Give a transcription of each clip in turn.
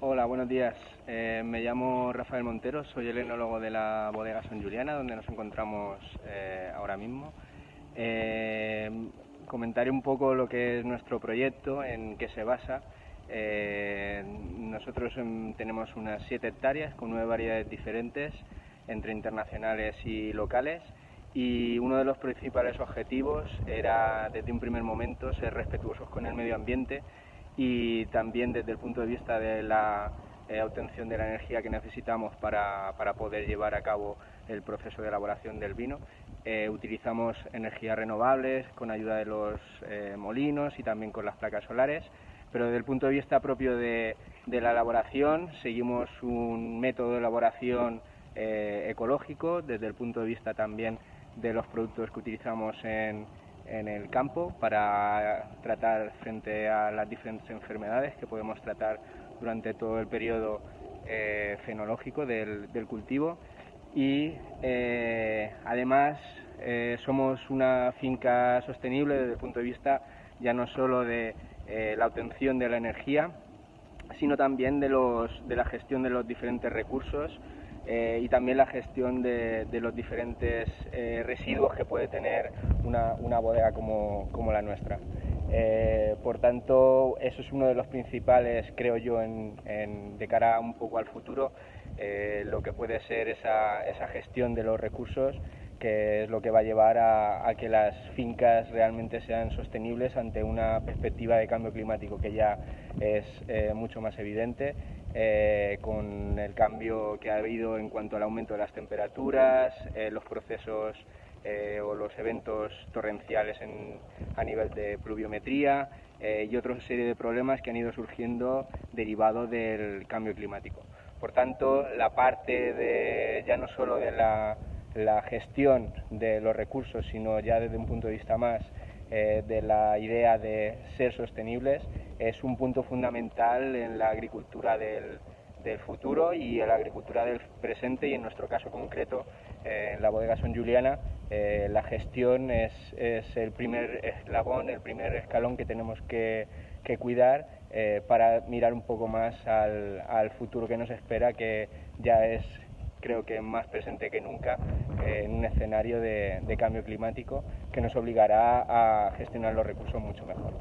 Hola, buenos días. Me llamo Rafael Montero, soy el enólogo de la bodega Son Juliana, donde nos encontramos ahora mismo. Comentaré un poco lo que es nuestro proyecto, en qué se basa. Nosotros tenemos unas 7 hectáreas con 9 variedades diferentes, entre internacionales y locales, y uno de los principales objetivos era, desde un primer momento, ser respetuosos con el medio ambiente y también desde el punto de vista de la obtención de la energía que necesitamos para poder llevar a cabo el proceso de elaboración del vino. Utilizamos energías renovables con ayuda de los molinos y también con las placas solares, pero desde el punto de vista propio de la elaboración seguimos un método de elaboración ecológico, desde el punto de vista también de los productos que utilizamos en el campo para tratar frente a las diferentes enfermedades que podemos tratar durante todo el periodo fenológico del cultivo. Y además somos una finca sostenible desde el punto de vista ya no solo de la obtención de la energía, sino también de la gestión de los diferentes recursos y también la gestión de los diferentes residuos que puede tener una bodega como la nuestra. Por tanto, eso es uno de los principales, creo yo, de cara un poco al futuro, lo que puede ser esa gestión de los recursos, que es lo que va a llevar a que las fincas realmente sean sostenibles ante una perspectiva de cambio climático que ya es mucho más evidente, con el cambio que ha habido en cuanto al aumento de las temperaturas, los procesos o los eventos torrenciales a nivel de pluviometría y otra serie de problemas que han ido surgiendo derivados del cambio climático. Por tanto, la parte ya no solo de la gestión de los recursos, sino ya desde un punto de vista más de la idea de ser sostenibles, es un punto fundamental en la agricultura del futuro y en la agricultura del presente, y en nuestro caso concreto, en la bodega Son Juliana, la gestión es el primer eslabón, el primer escalón que tenemos que cuidar para mirar un poco más al futuro que nos espera, que ya es, creo que más presente que nunca, en un escenario de cambio climático que nos obligará a gestionar los recursos mucho mejor.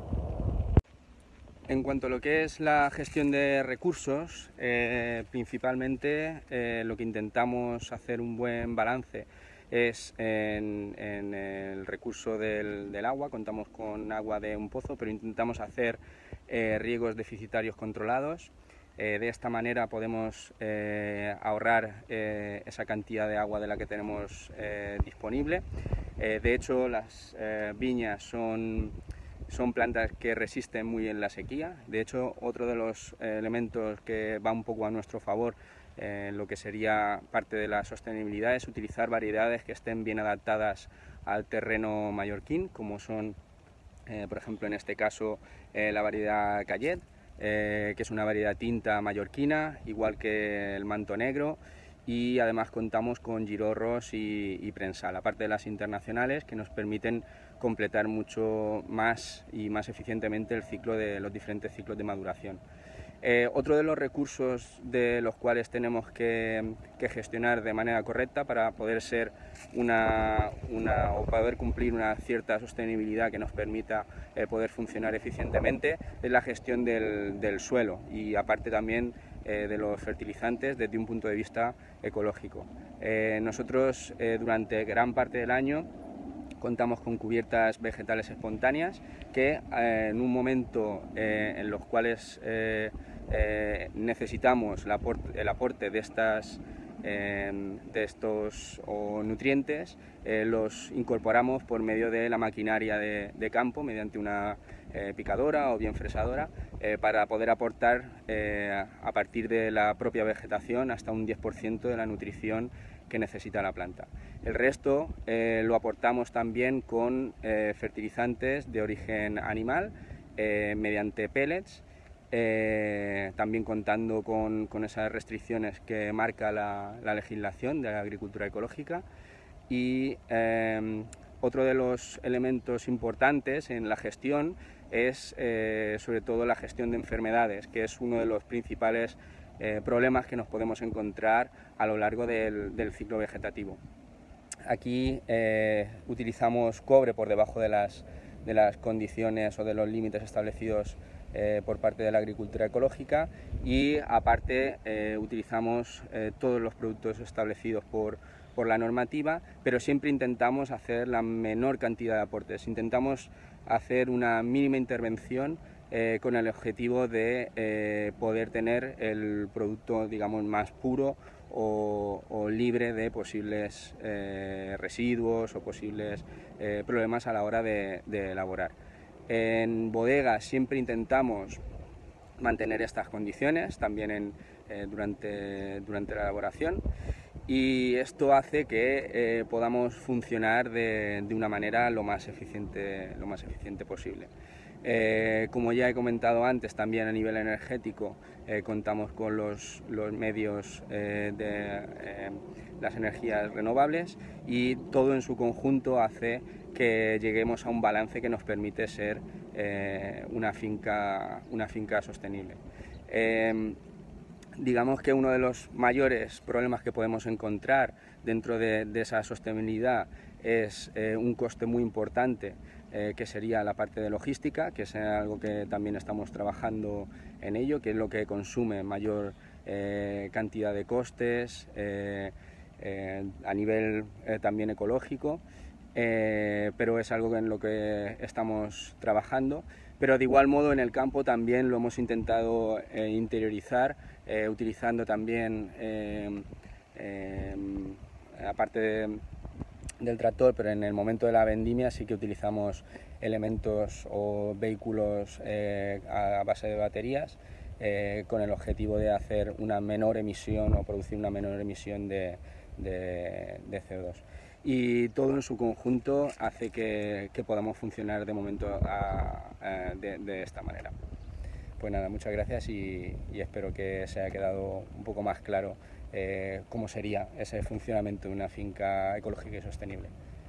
En cuanto a lo que es la gestión de recursos, principalmente lo que intentamos hacer un buen balance es en el recurso del agua. Contamos con agua de un pozo, pero intentamos hacer riegos deficitarios controlados. De esta manera podemos ahorrar esa cantidad de agua de la que tenemos disponible. De hecho, las viñas son plantas que resisten muy bien la sequía. De hecho, otro de los elementos que va un poco a nuestro favor en lo que sería parte de la sostenibilidad es utilizar variedades que estén bien adaptadas al terreno mallorquín, como son, por ejemplo, en este caso, la variedad Callet, que es una variedad tinta mallorquina, igual que el manto negro, y además contamos con girorros y prensal, aparte de las internacionales, que nos permiten completar mucho más y más eficientemente el ciclo de los diferentes ciclos de maduración. Otro de los recursos de los cuales tenemos que gestionar de manera correcta para poder ser o poder cumplir una cierta sostenibilidad que nos permita poder funcionar eficientemente es la gestión del suelo, y aparte también de los fertilizantes desde un punto de vista ecológico. Nosotros durante gran parte del año contamos con cubiertas vegetales espontáneas que en un momento en los cuales necesitamos el aporte de estos nutrientes, los incorporamos por medio de la maquinaria de campo mediante una picadora o bien fresadora, para poder aportar a partir de la propia vegetación hasta un 10% de la nutrición que necesita la planta. El resto lo aportamos también con fertilizantes de origen animal mediante pellets, también contando con esas restricciones que marca la legislación de la agricultura ecológica. Y otro de los elementos importantes en la gestión es sobre todo la gestión de enfermedades, que es uno de los principales problemas que nos podemos encontrar a lo largo del ciclo vegetativo. Aquí utilizamos cobre por debajo de las condiciones o de los límites establecidos por parte de la agricultura ecológica, y aparte utilizamos todos los productos establecidos por la normativa, pero siempre intentamos hacer la menor cantidad de aportes. Intentamos hacer una mínima intervención con el objetivo de poder tener el producto, digamos, más puro o libre de posibles residuos o posibles problemas a la hora de elaborar. En bodegas siempre intentamos mantener estas condiciones también durante la elaboración, y esto hace que podamos funcionar de una manera lo más eficiente posible. Como ya he comentado antes, también a nivel energético contamos con los medios de las energías renovables, y todo en su conjunto hace que lleguemos a un balance que nos permite ser una finca sostenible. Digamos que uno de los mayores problemas que podemos encontrar dentro de esa sostenibilidad es un coste muy importante, que sería la parte de logística, que es algo que también estamos trabajando en ello, que es lo que consume mayor cantidad de costes a nivel también ecológico, pero es algo en lo que estamos trabajando. Pero de igual modo en el campo también lo hemos intentado interiorizar, utilizando también, aparte del tractor, pero en el momento de la vendimia sí que utilizamos elementos o vehículos a base de baterías, con el objetivo de hacer una menor emisión o producir una menor emisión de CO2. Y todo en su conjunto hace que podamos funcionar de momento de esta manera. Pues nada, muchas gracias y espero que se haya quedado un poco más claro cómo sería ese funcionamiento de una finca ecológica y sostenible.